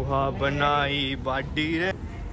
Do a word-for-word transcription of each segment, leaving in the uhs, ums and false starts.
लोहा बनाई बाडी रे।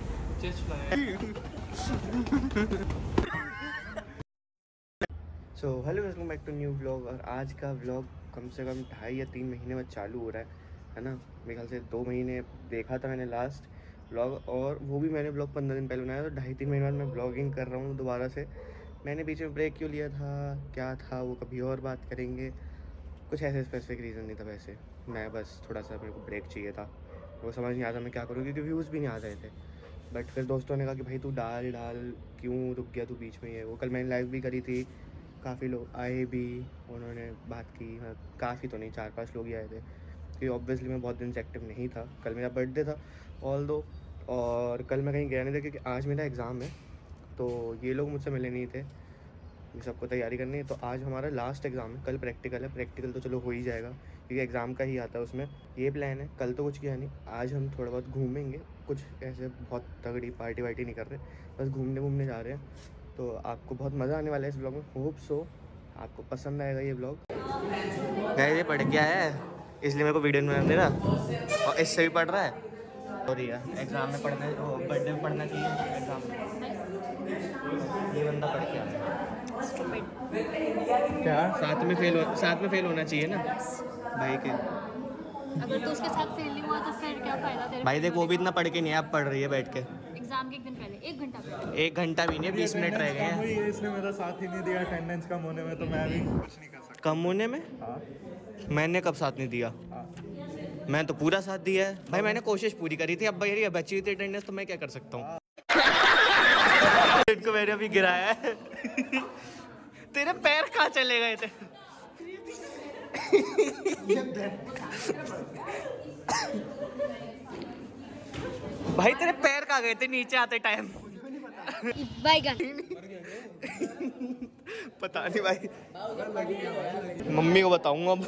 So hello, welcome back to new vlog. और आज का व्लॉग कम से कम ढाई या तीन महीने में चालू हो रहा है है ना। मेरे ख्याल से दो महीने देखा था मैंने लास्ट व्लॉग, और वो भी मैंने व्लॉग पंद्रह दिन पहले बनाया। तो ढाई तीन महीने बाद मैं व्लॉगिंग कर रहा हूँ दोबारा से। मैंने बीच में ब्रेक क्यों लिया था, क्या था वो कभी और बात करेंगे। कुछ ऐसे स्पेसिफिक रीज़न नहीं था वैसे, मैं बस थोड़ा सा मेरे को ब्रेक चाहिए था। वो समझ नहीं आता मैं क्या करूँ, क्योंकि व्यूज़ भी नहीं आ रहे थे। बट फिर दोस्तों ने कहा कि भाई तू डाल डाल, क्यों रुक गया तू बीच में। ये वो कल मैंने लाइव भी करी थी, काफ़ी लोग आए भी, उन्होंने बात की। हाँ, काफ़ी तो नहीं, चार पांच लोग ही आए थे, क्योंकि ऑब्वियसली मैं बहुत दिन से एक्टिव नहीं था। कल मेरा बर्थडे था ऑल दो, और कल मैं कहीं गया नहीं था क्योंकि आज मेरा एग्ज़ाम है। तो ये लोग मुझसे मिले नहीं थे, सबको तैयारी करनी है। तो आज हमारा लास्ट एग्ज़ाम है, कल प्रैक्टिकल है। प्रैक्टिकल तो चलो हो ही जाएगा क्योंकि एग्ज़ाम का ही आता है उसमें। ये प्लान है, कल तो कुछ किया नहीं। आज हम थोड़ा बहुत घूमेंगे, कुछ ऐसे बहुत तगड़ी पार्टी वार्टी नहीं कर रहे, बस घूमने घूमने जा रहे हैं। तो आपको बहुत मज़ा आने वाला है इस ब्लॉग में। होप सो आपको पसंद आएगा ये ब्लॉग। गए पढ़ गया है इसलिए मेरे को वीडियो नहीं बनाने दे रहा, और इससे भी पढ़ रहा है। और एग्ज़ाम में पढ़ना, बर्थडे में पढ़ना चाहिए। एग्ज़ाम में ये बंदा पढ़ के आया क्या, साथ में फेल हो, साथ में फेल होना चाहिए ना भाई के। अगर तो उसके साथ फेल नहीं हुआ तो फिर क्या फायदा तेरे भाई देख, वो भी इतना पढ़ के नहीं है, अब पढ़ रही है बैठ के। एग्जाम के एक दिन पहले एक घंटा पहले। एक घंटा भी नहीं, बीस मिनट रह गए हैं। इसने मेरा साथ ही नहीं दिया अटेंडेंस कम होने में, तो मैं भी कुछ नहीं कर सकता। कम होने में? हाँ। मैंने कब साथ नहीं दिया? हाँ। मैं तो पूरा साथ दिया है भाई, मैंने कोशिश पूरी करी थी। अब भाई बची थी अटेंडेंस, तो मैं क्या कर सकता हूँ। इनको मैंने अभी गिराया है। तेरे पैर कहाँ चले गए थे? भाई तेरे पैर कहाँ गए थे नीचे आते टाइम? पता नहीं भाई, मम्मी को बताऊंगा अब।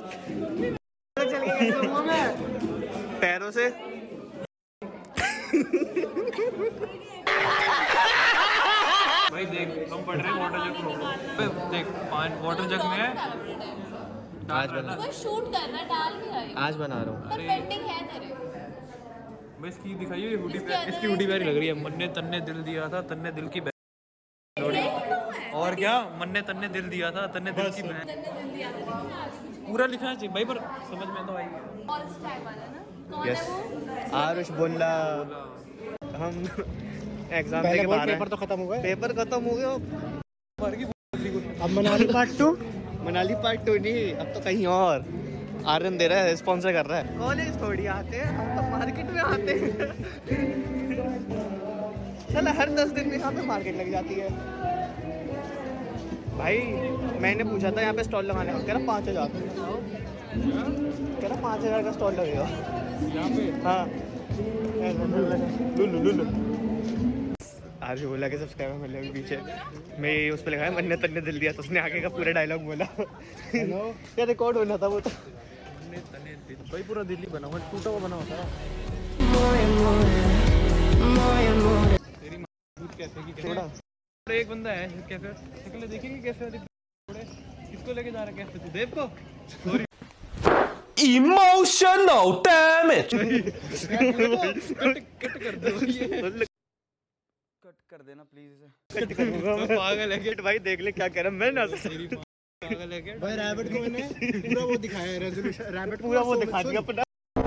पैरों से भाई देख, हम पढ़ रहे हैं वाटर जग में। देख पानी वाटर जग में है। आज बना, शूट करना डाल भी आई। आज बना रहा हूँ। पर पेंटिंग है तेरे। भाई इसकी दिखाइए, हुडी पे इसकी हुडी प्यारी लग रही है। मन ने तन्ने दिल दिया था, तन्ने दिल की और क्या, मन ने तन्ने दिल दिया था, तन्ने दिल की पूरा लिखना चाहिए भाई, पर समझ में तो आई है। यस, आरुष बोला हम एग्जाम के बाद पेपर तो खत्म हो गए, पेपर खत्म हो गया। अब Manali part two, Manali part two नहीं, अब तो कहीं और। आर्यन दे रहा है, स्पॉन्सर कर रहा है। कॉलेज थोड़ी आते हैं हम, तो मार्केट में आते हैं। चला हर दस दिन में यहाँ पे मार्केट लग जाती है भाई। मैंने पूछा था यहाँ पे स्टॉल लगाने का, कह रहा पाँच हज़ार कह रहा पाँच हज़ार का स्टॉल लगेगा यहाँ पे। हाँ, लुलु लुलु आज भी बोला कि सब्सक्राइबर मिले अभी पीछे। मैं उस पर लगाया, मैंने तन्ने दिल दिया, तो उसने आगे का पूरा डायलॉग बोला। क्या रिकॉर्ड होना था वो तो। तन्ने दिल भाई पूरा दिल ही बना हुआ, टूटा हुआ बना होता है। तेरी माँ कैसे की कैसे? एक बंदा है कैफे, शक्ल देखेंगे कैसे वाली, किसको लेके जा रहा है कैफे? तू देव को? Emotional damage. कट कट कर दो ये, कट कर देना प्लीज इसे। कट करूंगा मैं। पागल है गेट भाई, देख ले क्या कह रहा मैं ना। पागल है क्या भाई रैबिट को मैंने पूरा वो दिखाया है, रेजोल्यूशन रैबिट पूरा वो दिखा दिया अपना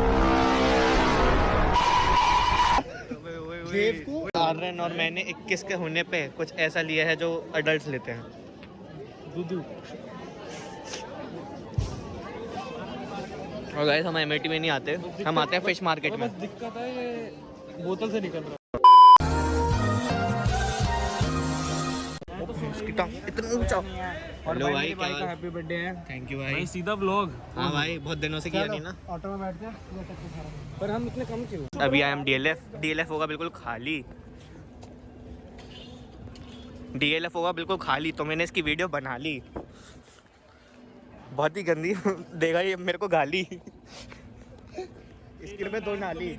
देव को। आर्यन और मैंने इक्कीस के होने पे कुछ ऐसा लिया है जो अडल्ट लेते हैं, दूधू। और गाइस हम एमआईटी में नहीं आते, हम आते हैं फिश मार्केट में। बस दिक्कत है ये बोतल से निकल रहा है। इतना ऊंचा। हेलो भाई, भाई का हैप्पी बर्थडे है। थैंक यू भाई भाई। सीधा व्लॉग। हाँ भाई, बहुत दिनों से किया नहीं ना। ऑटो में बैठ के, पर हम इतने कम क्यों? अभी आई एम डीएलएफ। डीएलएफ होगा बिल्कुल खाली, डीएलएफ होगा बिल्कुल खाली। तो मैंने इसकी वीडियो बना ली, बहुत ही गंदी देगा ये मेरे को गाली। इसके में दो नाली।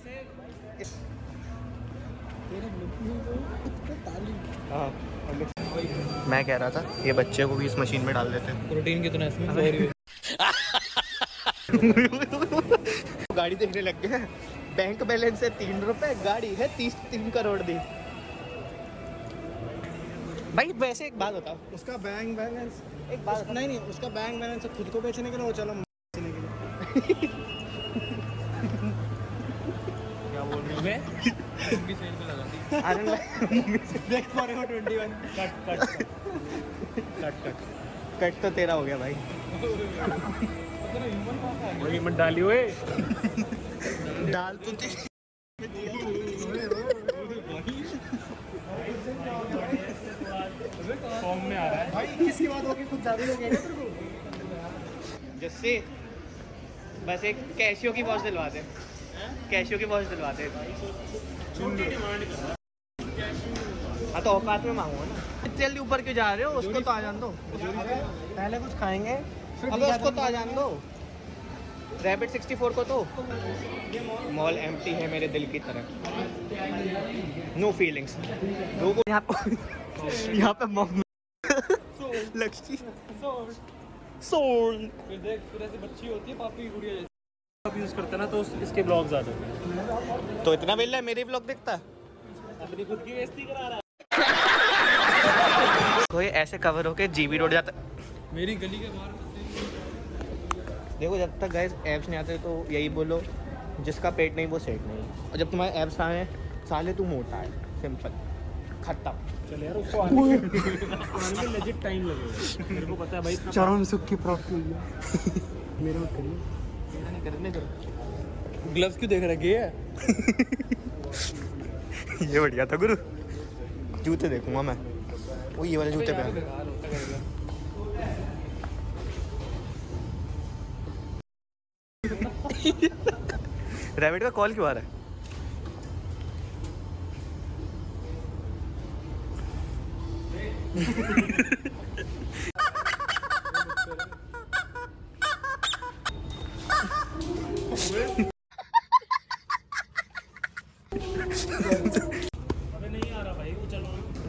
हाँ, मैं कह रहा था ये बच्चे को भी इस मशीन में डाल देते हैं। प्रोटीन कितना है इसमें? गाड़ी देखने लग गए। बैंक बैलेंस है तीन रुपए, गाड़ी है तीस तीन करोड़ दी। भाई वैसे एक बात बताओ, उसका बैंक बैलेंस एक बात नहीं नहीं उसका बैंक बैलेंस खुद को बेचने के लिए, वो चलो बेचने के लिए। क्या बोल रही हूँ मैं? उनकी सेल पे लगा दी। आनंद भाई देख पा रहे हो twenty one cut cut cut cut cut तो तेरा हो गया भाई। वही मत डाली हुए। डाल तो ते- फॉर्म में आ रहा है। भाई किसकी बात होगी, कुछ ज्यादा हो गया क्या तेरे को? जस्सी बस एक कैशियो की वॉच दिलवा दे, कैशियो की वॉच दिलवा दे। हाँ तो औकात में मांगो ना, जल्दी ऊपर क्यों जा रहे हो? उसको तो आ जान दो, पहले कुछ खाएंगे। अबे उसको तो आ जान दो, रैबिट सिक्सटी फोर को तो। मॉल एम्प्टी है मेरे दिल की तरह, नो फीलिंग्स। लोगों यहाँ यहाँ पे मॉम लक्ष्मी सोल फिर देख, फिर ऐसी बच्ची होती है पापी की गुड़िया जैसी। आप यूज़ करते ना तो इसके ब्लॉग्स आ जाते हैं। तो इतना बिल है, मेरे ब्लॉग दिखता है। अपनी खुद की बेइज्जती करा रहा है। कोई ऐसे कवर होके जीबी रोड जाता। मेरी गली के बाहर देखो जब तक गाइस एप्स नहीं आते तो यही बोलो, जिसका पेट नहीं वो सेट नहीं। और जब तुम्हारे एप्स आए साले तू मोटा है, सिंपल खत्म। चल यार, उसको आने में लेजिट टाइम लगेगा। मेरे को पता है भाई। चरम सुख की प्राप्ति हुई है। मेरे मत करिए, नहीं करने दो। ग्लव्स क्यों देख रखे है? ये बढ़िया था गुरु। जूते देखूंगा मैं, वो ये वाले जूते पहन। रैबिट का कॉल क्यों आ रहा है? अबे नहीं आ रहा भाई, वो चलो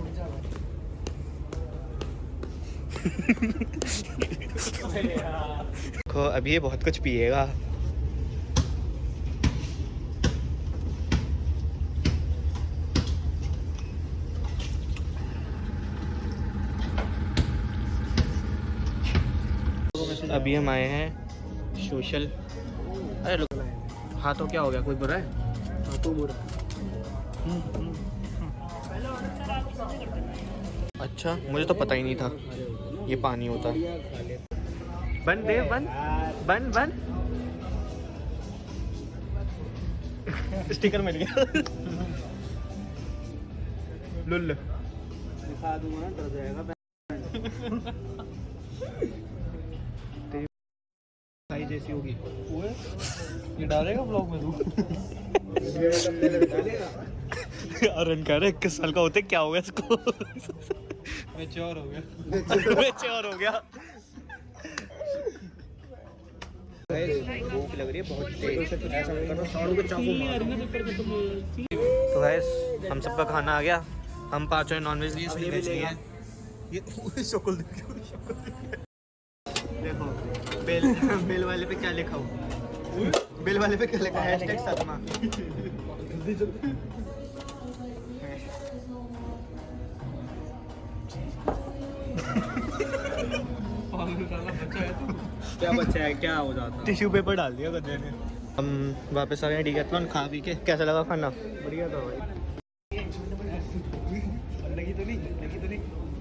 देखो अब ये बहुत कुछ पिएगा। अभी हम आए हैं सोशल। अरे रुक, हाँ तो क्या हो गया, कोई बुरा है? हाँ तो बुरा। अच्छा मुझे तो पता ही नहीं था ये पानी होता। बन दे, बन बन बन। स्टिकर मिल गया। लुल दिखा दूंगा ना, डर जाएगा। भाई जैसी होगी। ये डालेगा ब्लॉग में तू? अरन कह रहे इक्कीस साल का होते क्या हो गया इसको? मैच्योर हो गया। मैच्योर हो गया। भूख लग रही है बहुत तेज। तो गाइस हम सबका खाना आ गया। हम पाँचों नॉनवेज लिए इसलिए भेज लिए। ये शक्ल देखो, देखो बिल बिल वाले पे क्या लिखा हुआ? बिल वाले पे क्या लिखा है? हैशटैग सदमा। क्या बच्चा है, क्या हो जाता? टिश्यू पेपर डाल दिया बंदे ने। हम वापस आ गए डीकैथलॉन खा पी के। कैसा लगा खाना? बढ़िया था भाई। लगी तो नहीं, लगी तो नहीं।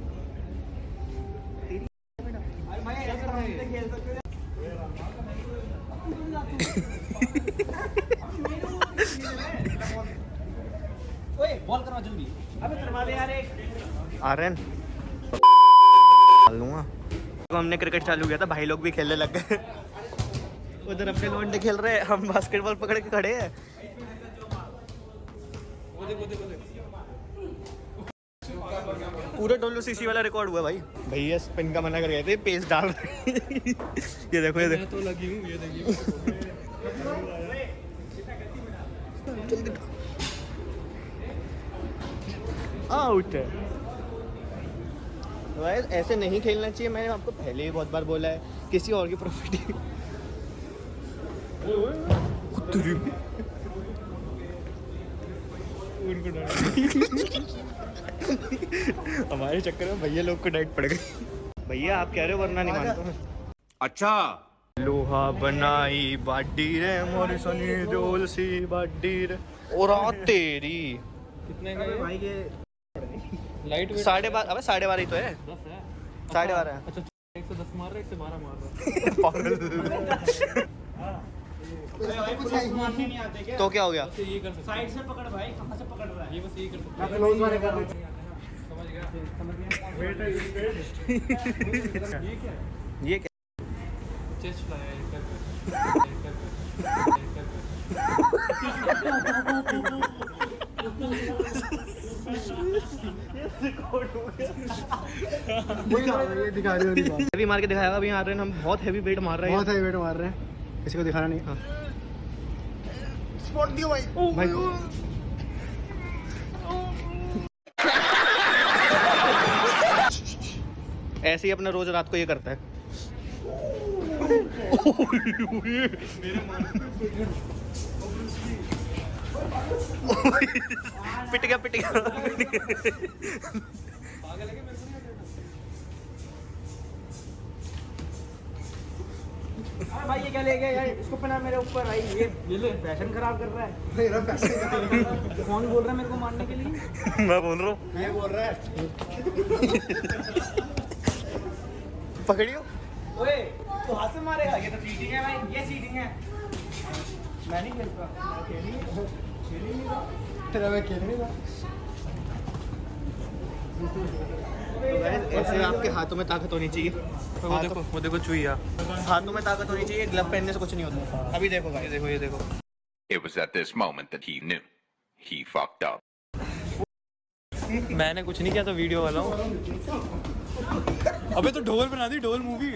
बॉल करवा जल्दी। अबे करवा दे यार एक। आर्यन डाल दूंगा। तो हमने क्रिकेट चालू किया था, भाई लोग भी खेलने लग गए। उधर अपने लौंडे खेल रहे हैं, हम बास्केटबॉल पकड़ के खड़े हैं। पूरा डब्ल्यू सी सी वाला रिकॉर्ड हुआ भाई। भैया स्पिन का मना कर गए थे, पेस डाल रहे। ये देखो ये देखो तो लगी हूँ, ये देखिए। आउट। गाइस ऐसे नहीं खेलना चाहिए, मैंने आपको पहले ही बहुत बार बोला है। किसी और की प्रॉपर्टी हमारे चक्कर में भैया लोग को डाइट पड़ गई। भैया आप कह रहे हो वरना नहीं मानता मैं। अच्छा लोहा बनाई बाडी रे मोर सनी डोल सी बाडी रे और आ तेरी कितने का भाई के लाइट वेट साढ़े बारह। अबे साढ़े बारह ही तो है। दस है साढ़े बारह है। अच्छा एक सौ दस मार रहा है, एक सौ बारह मार रहा मारने नहीं आते क्या? तो क्या हो गया? है। ये कर सकते साइड से पकड़ भाई, कहाँ से पकड़ रहा है? ये बस ये कर सकते मैं क्लोज वाले कर रहा हूँ। समझ गया समझ गया? वेट है, वेट। ये क्या है? ये क्या? चेस्ट फ्लाई है कर ये दिखा रहे हो नहीं बात। हेवी मार के दिखाएगा अभी यहाँ हम बहुत हेवी वेट मार रहे हैं। बहुत है वेट मार रहे हैं, किसी को दिखाना नहीं। हाँ। स्पॉट दिया भाई। भाई ऐसे ही अपना रोज रात को ये करता है। पिट गया पिट गया अरे भाई ये क्या ले गया यार? इसको पहना मेरे ऊपर आई। ये ये ले फैशन खराब कर रहा है। मेरा फैशन कौन बोल रहा है मेरे को मारने के लिए? मैं बोल रहा हूँ ये बोल रहा है। पकड़ियो। ओए तो हाथ से मारेगा? ये तो चीटिंग है भाई, ये चीटिंग है। मैं नहीं खेलता, मैं खेल ही खेल ही नहीं रहा। तेरा मैं खेल नहीं रहा। तो guys, ऐसे आपके हाथों में ताकत होनी चाहिए। वो देखो वो देखो चुईया हाथों में ताकत होनी चाहिए। ग्लव पहनने से कुछ नहीं होता। अभी देखो भाई, ये देखो ये देखो It was at this moment that he knew. He fucked up. मैंने कुछ नहीं किया, तो वीडियो वाला हूँ। अबे तो ढोल बना दी, ढोल मूवी।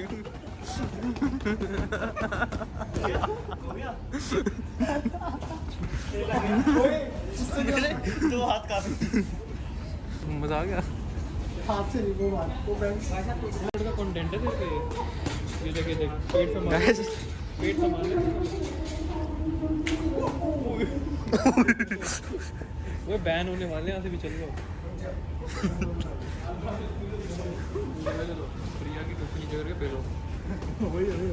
दो हाथ काफी। मजा आ गया। हाथ से नहीं, वो मार वो बैंक का कंटेंट है तेरे पे। ये देख ये देख पेट पे मार, पेट पे मार। वो बैन होने वाले हैं, यहाँ से भी चल जाओ। प्रिया की टोपी नीचे करके पेलो। वही वही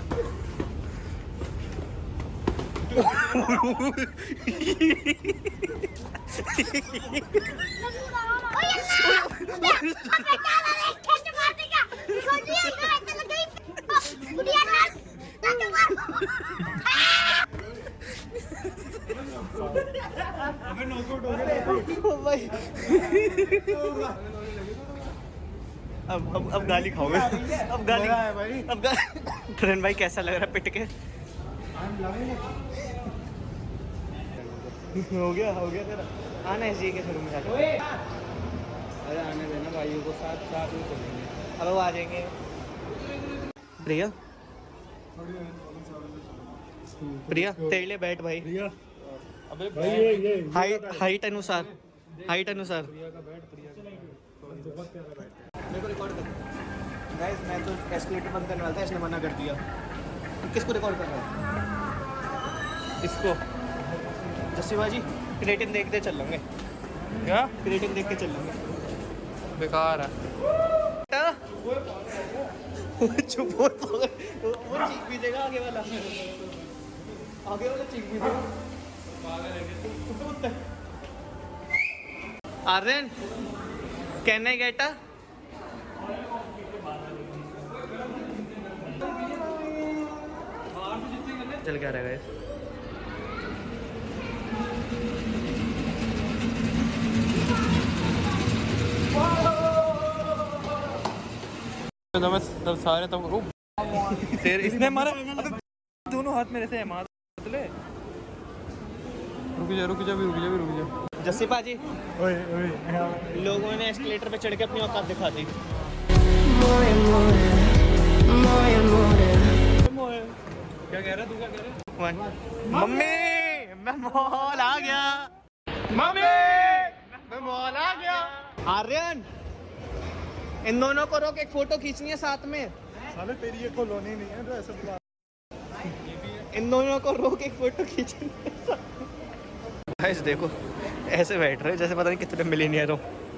अबे नॉकआउट हो गया भाई। अब अब अब गाली खाओगे। अब गाली है भाई। अब ट्रेन भाई कैसा लग रहा है पिट के? हो गया हो गया तेरा। आना है जी के शुरू में जाकर। अरे आने देना भाइयों को, साथ साथ में चलेंगे। अब वो आ जाएंगे। प्रिया प्रिया तेरे लिए बैठ भाई। अबे भाई ये ये हाइट हाइट अनुसार हाइट अनुसार। प्रिया का बैठ, प्रिया का मेरे को रिकॉर्ड कर। गाइस मैं तो एस्केलेटर बंद करने वाला था, इसने मना कर दिया। किसको रिकॉर्ड कर रहा है? इसको जस्सी बाजी रेटिंग देखते चल लेंगे। क्या रेटिंग देख के चल लेंगे। बेकार है। चुप हो तो वो चीख भी देगा आगे वाला। आगे वाला चीख भी देगा। Aryan can I get a चल क्या रहेगा ये? तब तब सारे तब ओ, तेरे इसने मारा। दोनों हाथ मेरे से है, मार ले। रुक जा रुक जा भी रुक जा भी रुक जा। जस्सी पाजी ओए ओए लोगों ने एस्केलेटर पे चढ़ के अपनी औकात दिखा दी। क्या कह रहा है तू, क्या कह रहा है? मम्मी मैं मॉल आ गया। मम्मी मैं मॉल आ गया। आर्यन इन दोनों को रोक, एक फोटो खींचनी है साथ में। साले तेरी ये कॉलोनी नहीं है जो ऐसे बुला। ये भी है। इन दोनों को रोक एक फोटो खींचने। गाइस देखो ऐसे बैठ रहे जैसे पता नहीं कितने मिलीनियर हो।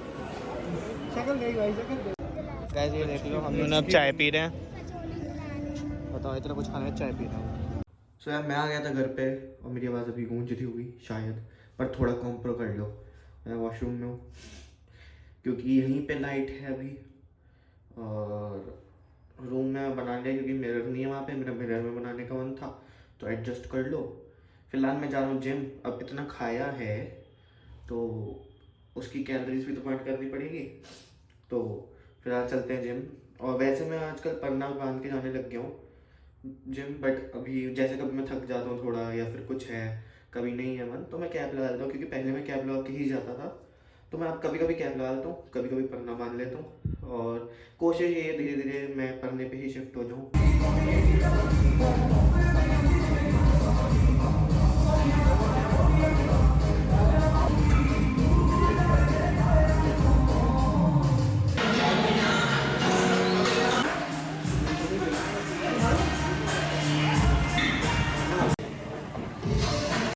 गाइस ये देख लो हम दोनों अब चाय पी रहे हैं। बताओ इतना कुछ खाना है, चाय पी रहा हूँ। सो यार मैं आ गया था घर पे और मेरी आवाज़ अभी गूंज रही होगी शायद, पर थोड़ा कॉम्प्रो कर लो। मैं वॉशरूम में हूँ क्योंकि यहीं पे लाइट है अभी, और रूम में बना लिया क्योंकि मिरर नहीं है वहाँ पे, मेरा मिरर में बनाने का मन था तो एडजस्ट कर लो। फिलहाल मैं जा रहा हूँ जिम। अब इतना खाया है तो उसकी कैलोरीज भी तो पॉइंट करनी पड़ेगी, तो फिलहाल चलते हैं जिम। और वैसे मैं आजकल पन्ना बांध के जाने लग गया हूँ जिम, बट अभी जैसे कभी मैं थक जाता हूँ थोड़ा या फिर कुछ है, कभी नहीं है मन, तो मैं कैप लगा देता हूँ। क्योंकि पहले मैं कैप लगा के ही जाता था, तो मैं अब कभी कभी कैप लगा लेता हूँ, कभी कभी पन्ना बांध लेता हूँ। और कोशिश ये धीरे धीरे मैं पढ़ने पे ही शिफ्ट हो जाऊँ।